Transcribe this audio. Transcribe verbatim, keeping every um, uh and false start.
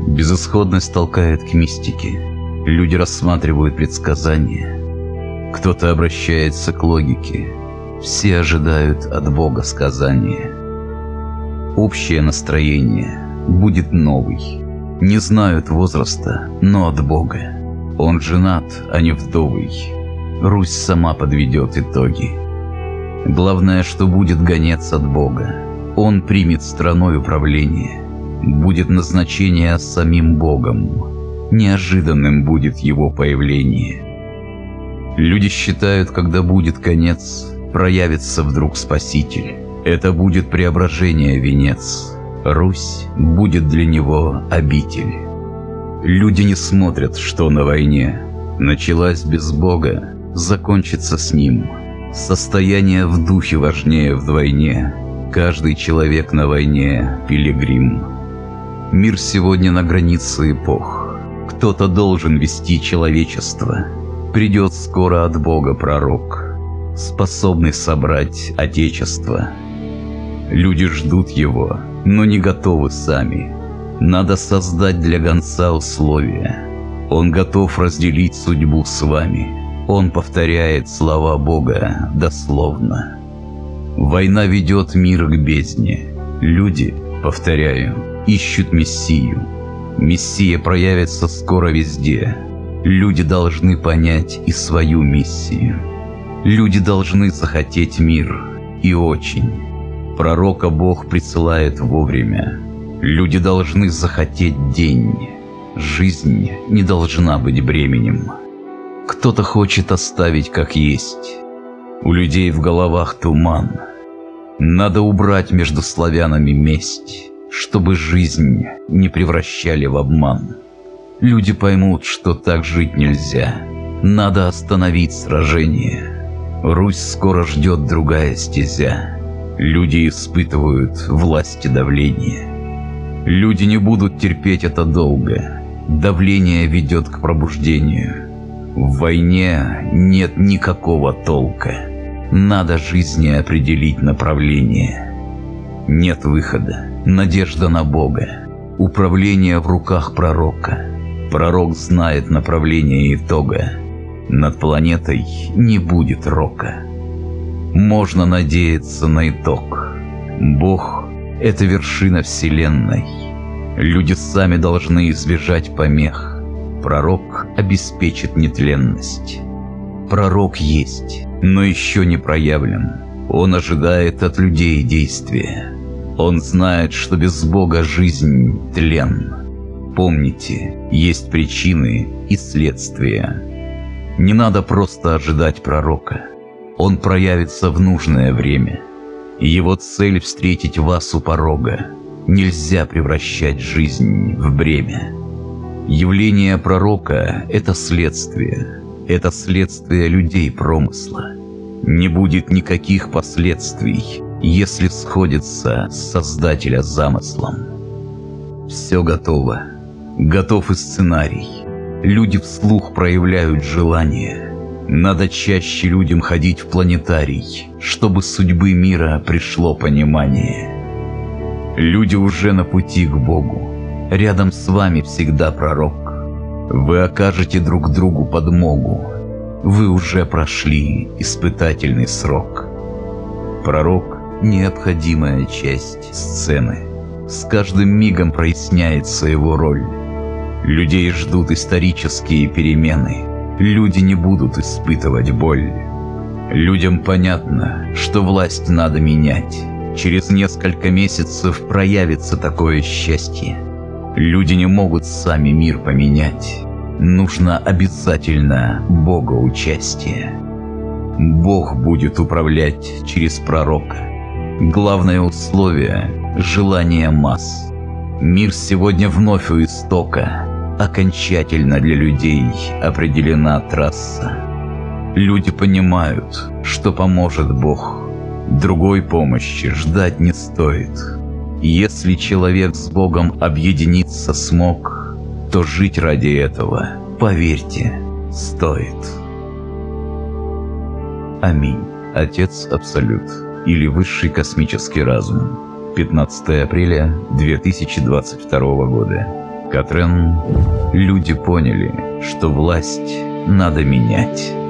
Безысходность толкает к мистике. Люди рассматривают предсказания. Кто-то обращается к логике. Все ожидают от Бога сказания. Общее настроение будет новый. Не знают возраста, но от Бога. Он женат, а не вдовый. Русь сама подведет итоги. Главное, что будет гонец от Бога. Он примет страной управление. Будет назначение самим Богом. Неожиданным будет его появление. Люди считают, когда будет конец, проявится вдруг Спаситель. Это будет преображение венец. Русь будет для него обитель. Люди не смотрят, что на войне началась без Бога, закончится с Ним. Состояние в духе важнее вдвойне. Каждый человек на войне – пилигрим. Мир сегодня на границе эпох. Кто-то должен вести человечество. Придет скоро от Бога пророк, способный собрать Отечество. Люди ждут его, но не готовы сами. Надо создать для гонца условия. Он готов разделить судьбу с вами. Он повторяет слова Бога дословно. Война ведет мир к бездне. Люди, повторяю, ищут Мессию. Мессия проявится скоро везде. Люди должны понять и свою миссию. Люди должны захотеть мир, и очень. Пророка Бог присылает вовремя. Люди должны захотеть день. Жизнь не должна быть бременем. Кто-то хочет оставить как есть. У людей в головах туман. Надо убрать между славянами месть, чтобы жизнь не превращали в обман. Люди поймут, что так жить нельзя. Надо остановить сражение. Русь скоро ждет другая стезя. Люди испытывают власть и давление. Люди не будут терпеть это долго. Давление ведет к пробуждению. В войне нет никакого толка. Надо жизни определить направление. Нет выхода. Надежда на Бога. Управление в руках пророка. Пророк знает направление итога. Над планетой не будет рока. Можно надеяться на итог. Бог – это вершина вселенной. Люди сами должны избежать помех. Пророк обеспечит нетленность. Пророк есть, но еще не проявлен. Он ожидает от людей действия. Он знает, что без Бога жизнь – тлен. Помните, есть причины и следствия. Не надо просто ожидать пророка. Он проявится в нужное время. Его цель – встретить вас у порога. Нельзя превращать жизнь в бремя. Явление пророка – это следствие. Это следствие людей промысла. Не будет никаких последствий, если сходится с Создателя замыслом. Все готово. Готов и сценарий. Люди вслух проявляют желание. Надо чаще людям ходить в планетарий, чтобы судьбы мира пришло понимание. Люди уже на пути к Богу. Рядом с вами всегда пророк. Вы окажете друг другу подмогу. Вы уже прошли испытательный срок. Пророк – необходимая часть сцены. С каждым мигом проясняется его роль. Людей ждут исторические перемены. Люди не будут испытывать боль. Людям понятно, что власть надо менять. Через несколько месяцев проявится такое счастье. Люди не могут сами мир поменять. Нужно обязательно Бога участие. Бог будет управлять через пророка. Главное условие – желание масс. Мир сегодня вновь у истока. Окончательно для людей определена трасса. Люди понимают, что поможет Бог. Другой помощи ждать не стоит. Если человек с Богом объединиться смог, то жить ради этого, поверьте, стоит. Аминь. Отец Абсолют или Высший Космический Разум. пятнадцатое апреля две тысячи двадцать второго года. Катрен, люди поняли, что власть надо менять.